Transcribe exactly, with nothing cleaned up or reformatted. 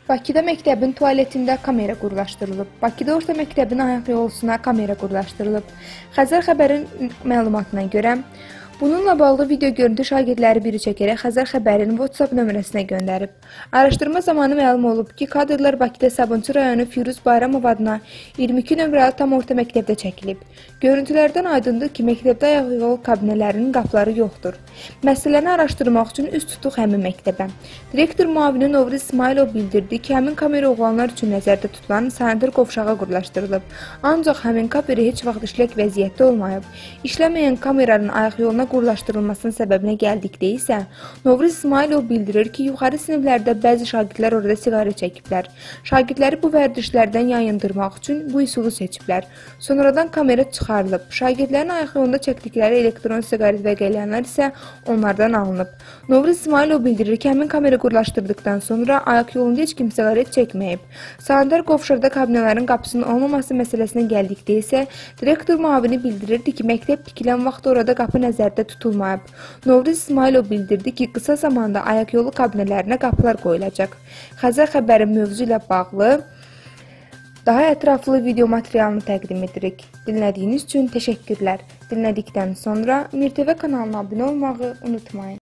Bakıda məktəbin tualetində kamera qurlaşdırılıb. Bakıda orta məktəbin ayaq yolusuna kamera qurlaşdırılıb. Xəzər xəbərin məlumatına görə, bununla bağlı video görüntü şagirdləri biri çəkərək Xəzər xəbərin WhatsApp nömrəsinə göndərib. Araşdırma zamanı məlum olub ki, kadrlar Bakıda Sabunçu rayonu Firuz Bayramov adına iyirmi iki nömrəli tam orta məktəbdə çəkilib. Görüntülərdən aydındır ki, məktəbdə ayaq yolu kabinələrinin qapıları yoxdur. Məsələni araşdırmaq üçün üst tutduq həmin məktəbə. Direktor müavini Novruz İsmailov bildirdi ki, həmin kamera oğlanlar üçün nəzərdə tutulan sanitar qovşağa qurlaşdırılıb. Ancaq həmin kamera heç vaxt işlək vəziyyətdə olmayıb. İşləməyən kameranın ayaq yoluna qurlaşdırılmasının səbəbinə gəldikdə isə, Novruz İsmailov bildirir ki, yuxarı siniflərdə bəzi şagirdlər orada siqaret çəkiblər. Şagirdləri bu vərdişlərdən yayındırmaq üçün bu üsulu seçiblər. Sonradan kamera çıxarılıb. Şagirdlərin ayaq yolunda çəkdikləri elektron siqaret və qəlyanlar isə onlardan alınıb. Novruz İsmailov bildirir ki, həmin kamera qurlaşdırdıqdan sonra ayaq yolunda heç kim siqaret çəkməyib. Sanitar qovşarda kabinələrin qapısının olmaması məsələsinə gəldikdə isə, direktor müavini bildirirdi ki, məktəb tikilən vaxt orada qapı nəzərdə tutulmayıb. Novruz İsmailov bildirdi ki, qısa zamanda ayaq yolu kabinələrinə qapılar qoyulacaq. Xəzər xəbərin mövzu ilə bağlı daha ətraflı video materialını təqdim edirik. Dinlədiyiniz üçün təşəkkürlər. Dinlədikdən sonra Mir T V kanalına abunə olmağı unutmayın.